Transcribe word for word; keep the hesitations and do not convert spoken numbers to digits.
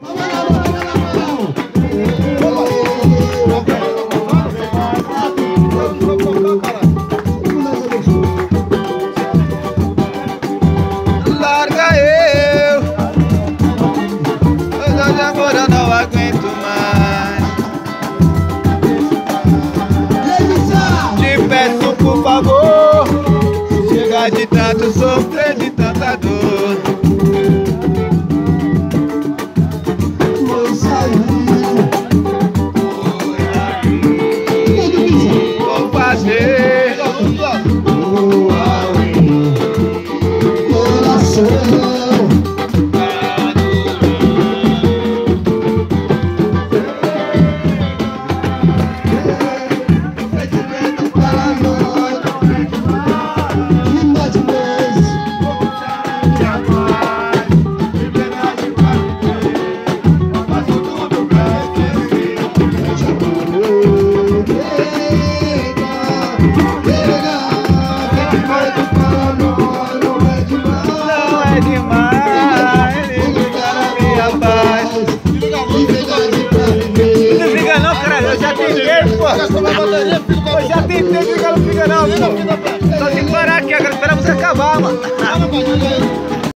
Larga eu, eu de amor eu não aguento mais. Te peço por favor, chega de tanto sofrer, de tanta dor. Vou sair, Vou fazer vou abrir coração. Sentimento paranoico, clima de mês. não é demais, liga na minha paz. Não liga não, caralho, eu já tentei, pô. Eu já tentei, liga não fica não, viu? Só tem que parar aqui agora, espera você acabar, mano.